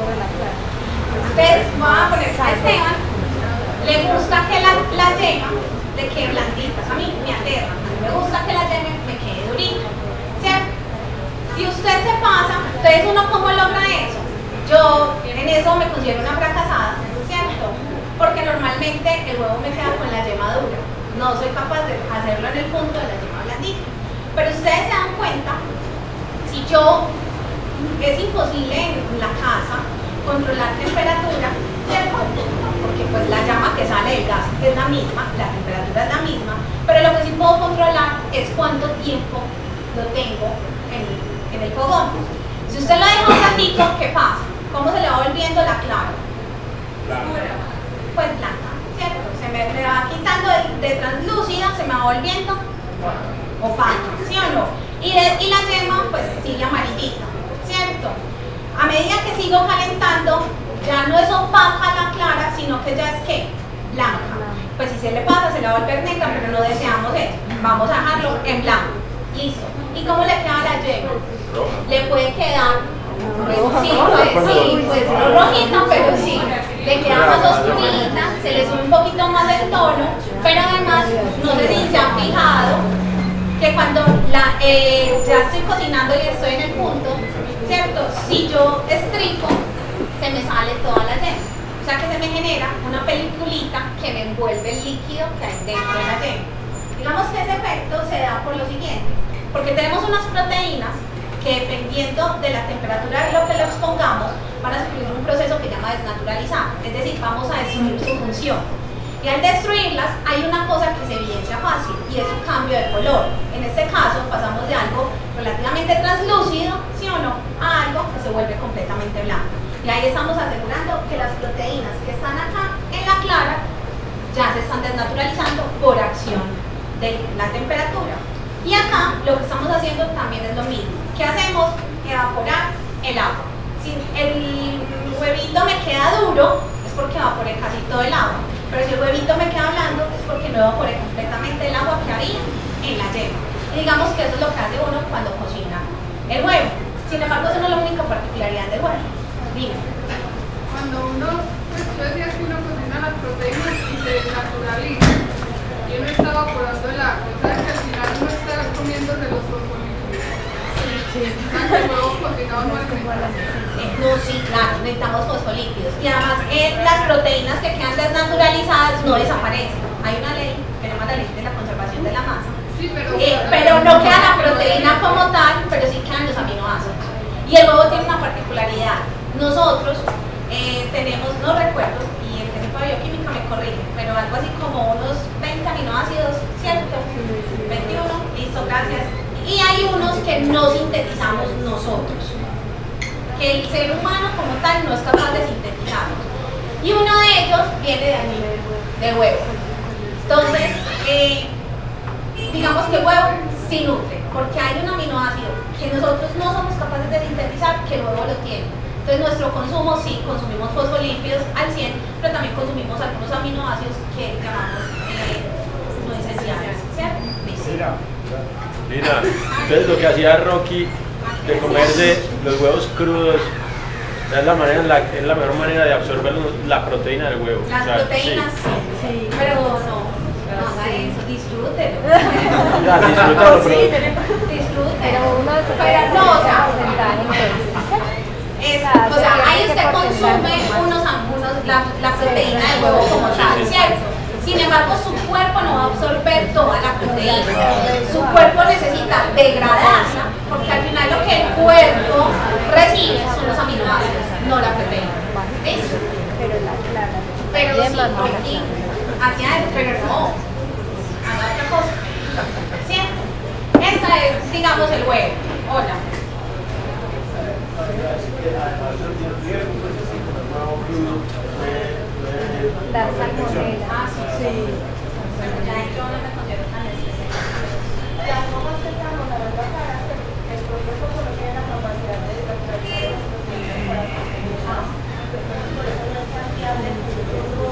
Ustedes van a poner a Esteban, le gusta que la, la yema le quede blandita, a mí me aterra, me gusta que la yema me quede durita, ¿cierto? Si usted se pasa, entonces uno ¿cómo logra eso? Yo en eso me considero una fracasada, ¿cierto? Porque normalmente el huevo me queda con la yema dura. No soy capaz de hacerlo en el punto de la yema blandita. Pero ustedes se dan cuenta, si yo, es imposible en la casa controlar temperatura, ¿cierto? Porque pues la llama que sale del gas es la misma, la temperatura es la misma, pero lo que sí puedo controlar es cuánto tiempo lo tengo en, en el fogón. Si usted lo deja un ratito, ¿qué pasa? ¿Cómo se le va volviendo la clara? Pues blanca, ¿cierto? Se me, me va quitando de, de translúcida, se me va volviendo opaca, ¿sí o no? Y, de, y la yema pues sigue amarillita, ¿cierto? A medida que sigo calentando, ya no es opaca la clara, sino que ya es ¿qué? Blanca. Pues si se le pasa, se le va a volver negra, pero no deseamos eso. Vamos a dejarlo en blanco. Listo. ¿Y cómo le queda la yema? Le puede quedar, pues, sí, pues, sí, pues no rojita, pero sí. Le queda más oscurita, se le sube un poquito más el tono, pero además, no sé si se han fijado, que cuando la, eh, ya estoy cocinando y estoy en el punto, ¿cierto? Si yo estripo, se me sale toda la yema. O sea que se me genera una peliculita que me envuelve el líquido que hay dentro de la yema. Digamos que ese efecto se da por lo siguiente, porque tenemos unas proteínas que dependiendo de la temperatura y lo que les pongamos, van a sufrir un proceso que se llama desnaturalizar, es decir, vamos a destruir su función. Y al destruirlas hay una cosa que se evidencia fácil y es su cambio de color. En este caso pasamos de algo relativamente translúcido, ¿sí o no?, a algo que se vuelve completamente blanco. Y ahí estamos asegurando que las proteínas que están acá en la clara ya se están desnaturalizando por acción de la temperatura. Y acá lo que estamos haciendo también es lo mismo. ¿Qué hacemos? Evaporar el agua. Si el huevito me queda duro, es porque evaporé casi todo el agua. Pero si el huevito me queda blando, es porque no evaporé completamente el agua que había en la yema. Y digamos que eso es lo que hace uno cuando cocina el huevo. Sin embargo, eso no es la única particularidad del huevo. Dime. Cuando uno, pues yo decía que uno cocina las proteínas y se desnaturaliza, y uno está evaporando el agua, o sea que al final uno está comiéndose los fosfolípidos. Sí. O sea que el huevo cocinado no es igual. No, sí, claro, necesitamos fosfolípidos. Y además, eh, las proteínas que quedan desnaturalizadas no desaparecen. Hay una ley que se llama la ley de la conservación de la masa. Sí, pero, eh, pero no queda la proteína como tal, pero sí quedan los aminoácidos. Y el huevo tiene una particularidad. Nosotros eh, tenemos, no recuerdo, y el que sepa bioquímica me corrige, pero algo así como unos veinte aminoácidos, ¿cierto? veintiuno, listo, gracias. Y hay unos que no sintetizamos nosotros, que el ser humano como tal no es capaz de sintetizarlos. Y uno de ellos viene de allí, del huevo. Entonces, eh, digamos que el huevo sí nutre, porque hay un aminoácido que nosotros no somos capaces de sintetizar, que el huevo lo tiene. Entonces nuestro consumo, sí, consumimos fosfolípidos al cien, pero también consumimos algunos aminoácidos que llamamos eh, no esenciales, ¿cierto? Mira, Mira, entonces lo que hacía Rocky de comerse los huevos crudos es la, manera, la, es la mejor manera de absorber la proteína del huevo. Las o sea, proteínas, sí, sí, pero no, no haga eso, disfrútelo. Ya, disfrútalo, pero... Disfrútelo. Pero no, o sea, es, o sea, ahí usted consume unos, unos, la, la proteína del huevo como tal, ¿cierto? Sin embargo, su cuerpo no va a absorber toda la proteína. Su cuerpo necesita degradarla, porque al final lo que el cuerpo recibe son los aminoácidos, no la proteína. ¿Listo? Pero sí, aquí, hacia el pero no, haga otra cosa. ¿Cierto? Esta es, digamos, el huevo. Hola. La salmonela. Ah, sí. Pero ya yo no me considero tan necesaria. Las hojas que están la verdad para que el proceso solo tiene la capacidad de desnaturalizar las proteínas para continuar. Entonces, por eso no es tan viable que yo tengo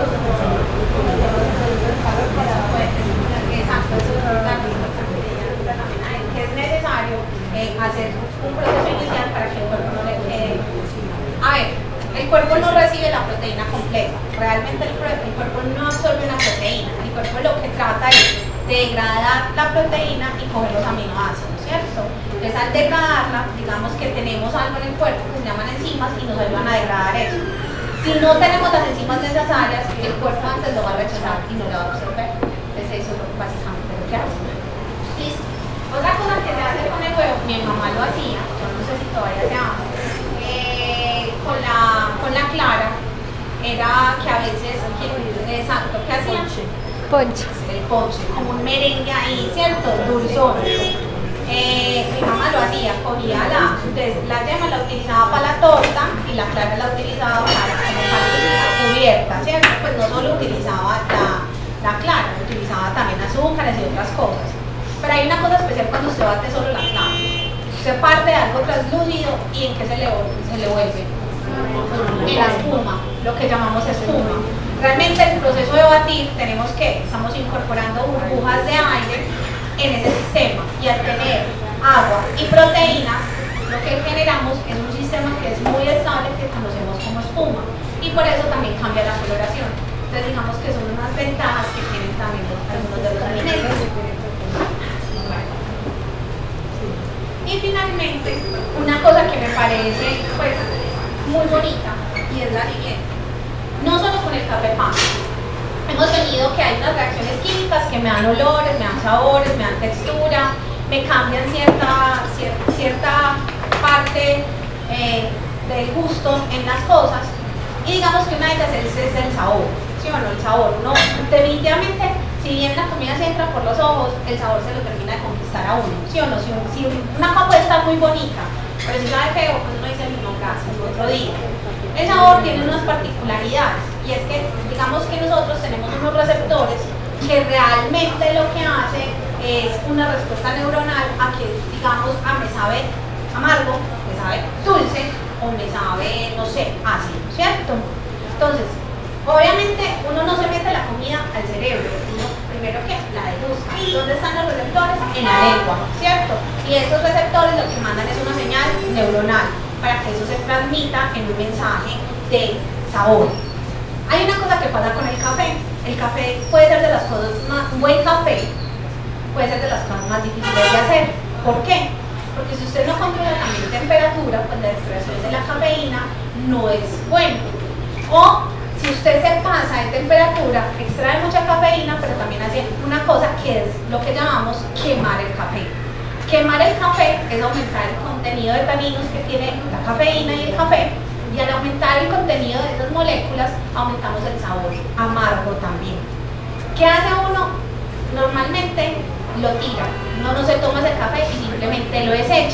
Exacto, eso es importante, que es necesario eh, hacer un proceso inicial para que el cuerpo no le quede. A ver, el cuerpo no recibe la proteína completa, realmente el, el cuerpo no absorbe una proteína, el cuerpo lo que trata es degradar la proteína y coger los aminoácidos, ¿cierto? Entonces al degradarla, digamos que tenemos algo en el cuerpo que se llaman enzimas y nos ayudan a degradar eso. Si no tenemos las enzimas necesarias, el cuerpo antes lo va a rechazar y no lo va a absorber. Entonces eso es básicamente lo que hace. Listo. Otra cosa que se hace con el huevo, mi mamá lo hacía, yo no sé si todavía se hace, eh, con, la, con la clara, era que a veces, que, exacto, ¿qué hacían? ponche. El ponche, como un merengue ahí, ¿cierto? Dulzón. Eh, mi mamá lo hacía, cogía la, entonces, la yema la utilizaba para la torta y la clara la utilizaba para, como para la cubierta, ¿cierto? Pues no solo utilizaba la, la clara, utilizaba también azúcares y otras cosas. Pero hay una cosa especial cuando usted bate solo la clara. Usted parte de algo translúcido y en qué se le, se le vuelve. En la espuma, lo que llamamos espuma. Realmente el proceso de batir tenemos que, estamos incorporando burbujas de aire en ese sistema y al tener agua y proteínas, lo que generamos es un sistema que es muy estable que conocemos como espuma y por eso también cambia la coloración. Entonces digamos que son unas ventajas que tienen también algunos de los alimentos. Y finalmente, una cosa que me parece pues muy bonita y es la siguiente. No solo con el café pan. Hemos tenido que hay unas reacciones químicas que me dan olores, me dan sabores, me dan textura, me cambian cierta, cierta, cierta parte eh, del gusto en las cosas, y digamos que una de ellas es, es el sabor, ¿sí o no? El sabor, no, definitivamente, si bien la comida se entra por los ojos, el sabor se lo termina de conquistar a uno, ¿sí o no? Si, si una papa puede estar muy bonita, pero si sabe feo, pues uno dice, no, gracias, otro día. El sabor tiene unas particularidades, y es que, digamos que nosotros tenemos unos receptores que realmente lo que hacen es una respuesta neuronal a que, digamos, a me sabe amargo, me sabe dulce, o me sabe, no sé, ácido, ¿cierto? Entonces, obviamente uno no se mete la comida al cerebro, uno primero que la degusta. ¿Dónde están los receptores? En la lengua, ¿cierto? Y estos receptores lo que mandan es una señal neuronal para que eso se transmita en un mensaje de sabor. Hay una cosa que pasa con el café. El café puede ser de las cosas más, un buen café puede ser de las cosas más difíciles de hacer. ¿Por qué? Porque si usted no controla también temperatura, pues la extracción de la cafeína no es bueno. O si usted se pasa de temperatura, extrae mucha cafeína, pero también hace una cosa que es lo que llamamos quemar el café. Quemar el café es aumentar el contenido de taninos que tiene la cafeína y el café, y al aumentar el contenido de esas moléculas, aumentamos el sabor amargo también. ¿Qué hace uno? Normalmente lo tira, uno no se toma ese café y simplemente lo desecha.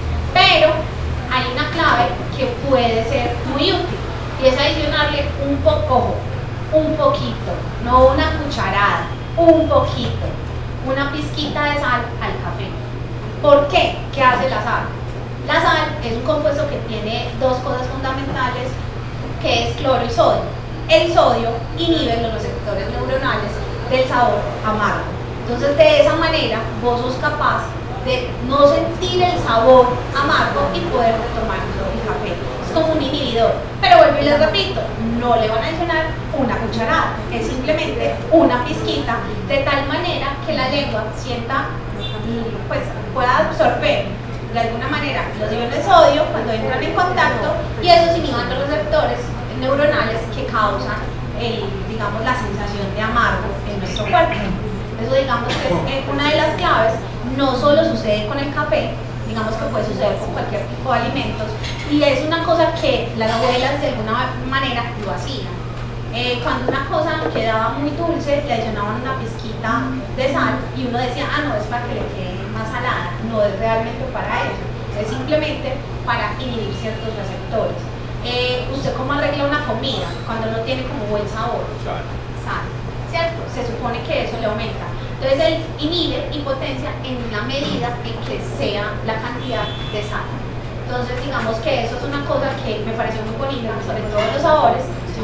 Pero hay una clave que puede ser muy útil, y es adicionarle un poco, un poquito, no una cucharada, un poquito, una pizquita de sal al café. ¿Por qué? ¿Qué hace la sal? La sal es un compuesto que tiene dos cosas fundamentales, que es cloro y sodio. El sodio inhibe los receptores neuronales del sabor amargo. Entonces, de esa manera, vos sos capaz de no sentir el sabor amargo y poder tomar el café. Es como un inhibidor. Pero vuelvo y les repito, no le van a adicionar una cucharada, es simplemente una pizquita, de tal manera que la lengua sienta, pues pueda absorber de alguna manera los iones de sodio cuando entran en contacto, y esos inhiban los receptores neuronales que causan el, digamos, la sensación de amargo en nuestro cuerpo. Eso, digamos, que es una de las claves. No solo sucede con el café, digamos que puede suceder con cualquier tipo de alimentos, y es una cosa que las abuelas de alguna manera lo hacían. Eh, cuando una cosa quedaba muy dulce, le adicionaban una pizquita de sal y uno decía, ah, no, es para que le quede más salada. No es realmente para eso, es simplemente para inhibir ciertos receptores. Eh, ¿Usted cómo arregla una comida cuando no tiene como buen sabor? Sal. Sal, ¿cierto? Se supone que eso le aumenta. Entonces él inhibe y potencia en la medida en que sea la cantidad de sal. Entonces digamos que eso es una cosa que me pareció muy bonita, sobre todo de los sabores,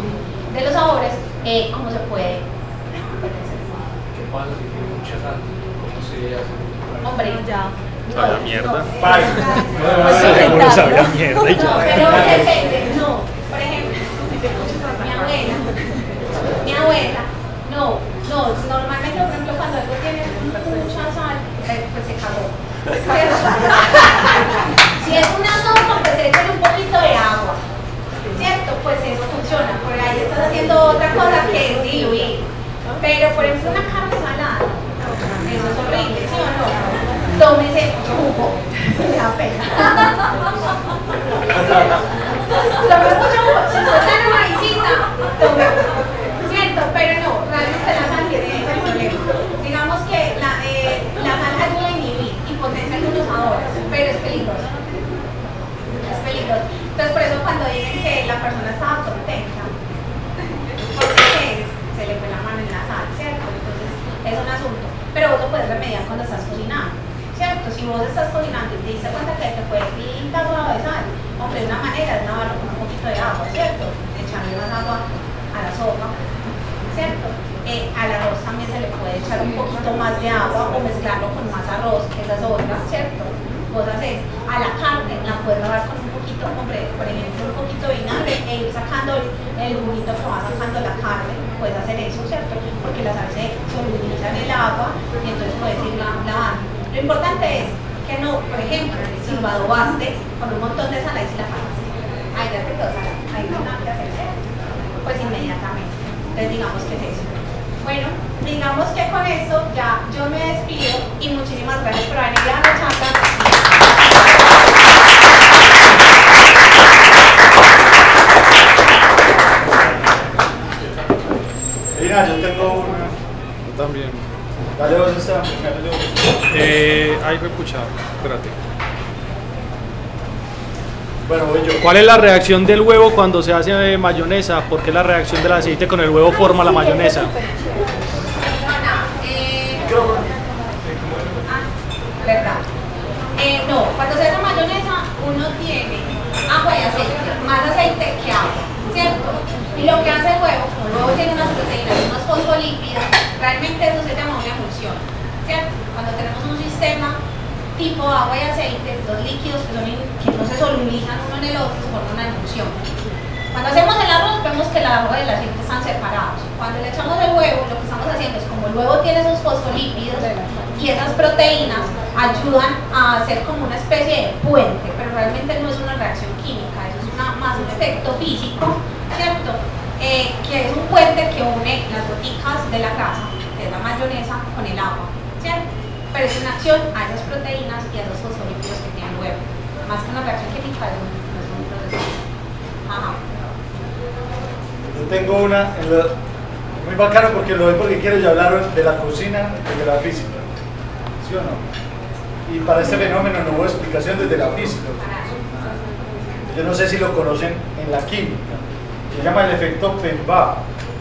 de los sabores, eh, cómo se puede. ¿Qué pasa si tiene mucha sal? ¿Cómo se hace? Hombre, ya. A la mierda. No, sabe a mierda y no, ya. pero depende, no. Por ejemplo, mi abuela, mi abuela, no, no, normalmente, por ejemplo, cuando algo tiene mucha sal, eh, pues se cagó. Si es una sopa, pues échale un poquito de agua, ¿cierto? Pues eso funciona, por ahí estás haciendo otra cosa que es diluir. Pero, por ejemplo, una carne salada, eso es horrible, ¿sí o no? Tómese jugo, me da pena. Tome mucho jugo, si usted está en una visita, tome jugo, ¿cierto? Pero no, realmente la sal tiene ese problema. Digamos que la, eh, la sal ayuda a inhibir y potencia algunos sabores, pero es peligroso. Es peligroso. Entonces, por eso cuando dicen que la persona estaba contenta, porque es, se le fue la mano en la sal, ¿cierto? Entonces, es un asunto. Pero vos lo puedes remediar cuando estás cocinando, ¿cierto? Si vos estás cocinando y te diste cuenta que te puedes pintar de sal, hombre, una manera es lavarlo con un poquito de agua, ¿cierto? Echarle más agua a la sopa, ¿cierto? Eh, al arroz también se le puede echar un poquito más de agua o mezclarlo con más arroz, que esa es otra, ¿cierto? Vos haces a la carne, la puedes lavar con un poquito, hombre, por ejemplo, un poquito de vinagre e ir sacando el, el juguito que va sacando la carne, puedes hacer eso, ¿cierto? Porque la sal se solubiliza en el agua y entonces puedes ir lavando. Lo importante es que no, por ejemplo, si lo adobaste con un montón de sal, ahí sí la pagaste. Ahí ya te quedó sal, ahí no hay nada que hacer, pues inmediatamente. Entonces digamos que es eso. Bueno, digamos que con esto ya yo me despido y muchísimas gracias por haber venido a la charla. también. Dale vos esta. Eh, ay, me escuchado. Espérate. Bueno, voy yo. ¿Cuál es la reacción del huevo cuando se hace mayonesa? ¿Por qué la reacción del aceite con el huevo forma la mayonesa? Eh, Micrófono. ah, ¿verdad? Eh, no, cuando se hace mayonesa uno tiene agua y aceite, más aceite que agua, ¿cierto? Y lo que hace el huevo, como el huevo tiene unas proteínas y unos fosfolípidos, realmente eso se llama una emulsión, ¿cierto? Cuando tenemos un sistema tipo agua y aceite, dos líquidos que, son in, que no se solubilizan uno en el otro, se forma una emulsión. Cuando hacemos el arroz vemos que el agua y el aceite están separados. Cuando le echamos el huevo, lo que estamos haciendo es, como el huevo tiene esos fosfolípidos y esas proteínas, ayudan a hacer como una especie de puente, pero realmente no es una reacción química, eso es una, más un efecto físico, ¿cierto? Eh, que es un puente que une las goticas de la grasa, que es la mayonesa, con el agua, ¿cierto? Pero es una acción a esas proteínas y a esos fosfolípidos que tiene el huevo. Más que una reacción química, no es un proceso. Ajá. Yo tengo una en lo, muy bacano porque lo ven porque quiero, ya hablaron de la cocina y de la física, ¿sí o no? Y para este fenómeno no hubo explicación desde la física. Yo no sé si lo conocen en la química, se llama el efecto Pemba.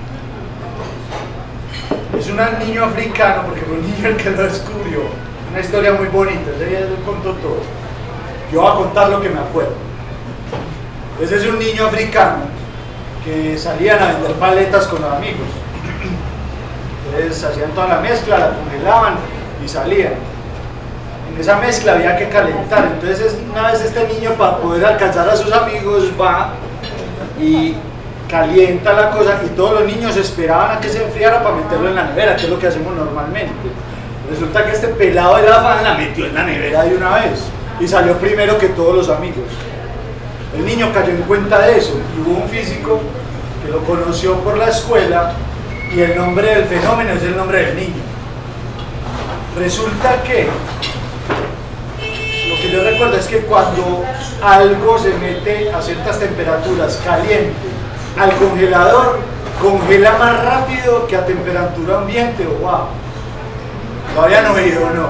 Es un niño africano, porque fue un niño el que lo descubrió, una historia muy bonita, ese día lo contó todo. Yo voy a contar lo que me acuerdo. Ese es un niño africano que salían a vender paletas con los amigos. Entonces hacían toda la mezcla, la congelaban y salían. En esa mezcla había que calentar. Entonces una vez este niño, para poder alcanzar a sus amigos, va y calienta la cosa y todos los niños esperaban a que se enfriara para meterlo en la nevera, que es lo que hacemos normalmente. Resulta que este pelado de la fan la metió en la nevera de una vez y salió primero que todos los amigos. El niño cayó en cuenta de eso y hubo un físico que lo conoció por la escuela y el nombre del fenómeno es el nombre del niño. Resulta que lo que yo recuerdo es que cuando algo se mete a ciertas temperaturas caliente al congelador, congela más rápido que a temperatura ambiente. ¡Wow! ¿Lo habían oído o no?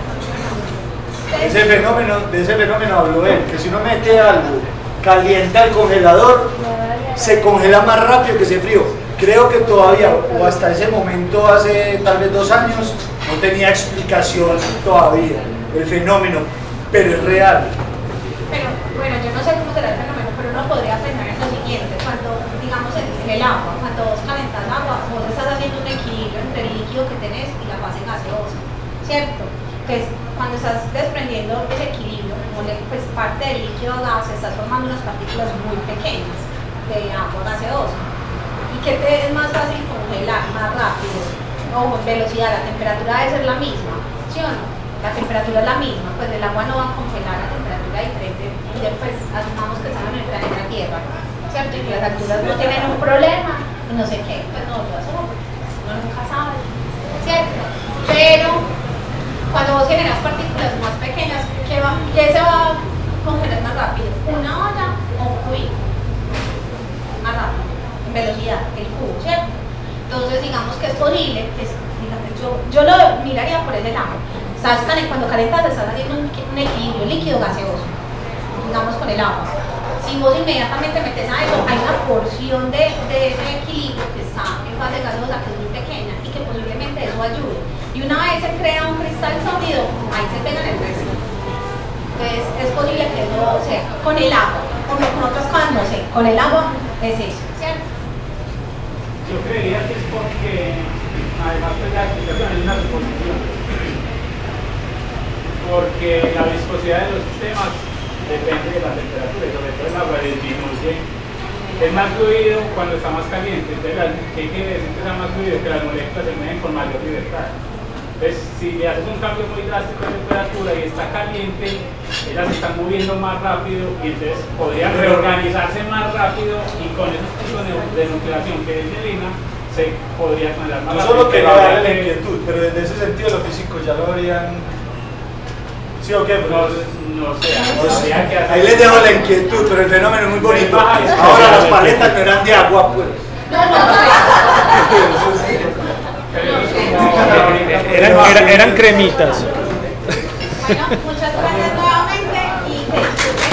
Ese fenómeno, de ese fenómeno habló él, que si uno mete algo caliente al congelador, se congela más rápido que ese frío. Creo que todavía, o hasta ese momento, hace tal vez dos años, no tenía explicación todavía el fenómeno, pero es real. Pero bueno, yo no sé cómo será el fenómeno, pero uno podría pensar en lo siguiente: cuando, digamos, en el agua, cuando vos calentas agua, vos estás haciendo un equilibrio entre el líquido que tenés y la fase gaseosa, ¿cierto? Pues cuando estás desprendiendo ese equilibrio, pues parte del líquido a gas, estás formando unas partículas muy pequeñas de agua gaseosa. ¿Y qué te es más fácil congelar, más rápido? O velocidad, la temperatura debe ser la misma, ¿sí o no? La temperatura es la misma, pues el agua no va a congelar a temperatura diferente, y después asumamos que estamos en el planeta Tierra, ¿cierto? Y que las alturas no tienen un problema, y no sé qué, pues no lo asumo, uno nunca sabe, ¿cierto? Pero cuando vos generas partículas más pequeñas, ¿qué, va, qué se va a congelar más rápido? ¿Una olla o un cubito? Más rápido, en velocidad, el cubo, ¿cierto? Entonces digamos que es posible, que es, digamos, yo, yo lo miraría por ese lado. ¿Sabes? Cuando calentas estás haciendo un, un equilibrio líquido gaseoso, digamos con el agua. Si vos inmediatamente metes a eso, hay una porción de, de ese equilibrio que está en fase gaseosa, que es muy pequeña y que posiblemente eso ayude. Y una vez se crea un cristal sólido, ahí se pega en el resto. Entonces es posible que eso sea con el agua, porque con otras cosas no sé, con el agua es eso, ¿cierto? Yo creería que es porque además de la explicación hay una suposición. Porque la viscosidad de los sistemas depende de la temperatura y sobre todo el agua disminuye. Es más fluido cuando está más caliente. Entonces, ¿qué quiere decir que sea más fluido? Que las moléculas se mueven con mayor libertad. Entonces, si le haces un cambio muy drástico de temperatura y está caliente, ellas se están moviendo más rápido y entonces podrían reorganizarse más rápido y con esos tipos de, de nucleación que dice Lina, se podría generar más no rápido. Solo que no da la inquietud, pero desde ese sentido los físicos ya lo habrían... ¿Sí o qué? No, no sé, No sé. habría que hacer... Ahí les dejo la inquietud, pero el fenómeno es muy bonito. Ahora las paletas no eran de agua, pues. No, no, no. Pero es como- Eran, era- eran cremitas. Bueno, muchas gracias nuevamente y que disfruten.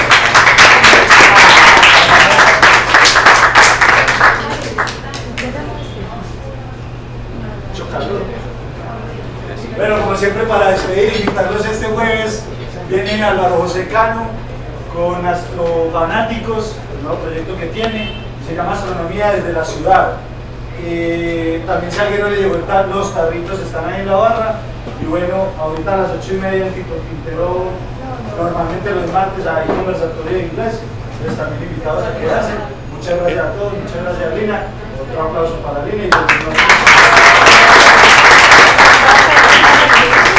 Chocarlo. Bueno, como siempre, para despedir y invitarlos este jueves, viene Álvaro José Cano con Astrofanáticos, el nuevo proyecto que tiene, se llama Astronomía desde la Ciudad. Eh, también si a alguien no le llegó el tar- los tarritos están ahí en la barra. Y bueno, ahorita a las ocho y media en Tito Quintero, normalmente los martes hay conversatorio de inglés, les también invitados a quedarse. Muchas gracias a todos, muchas gracias a Lina, otro aplauso para Lina y continuamos.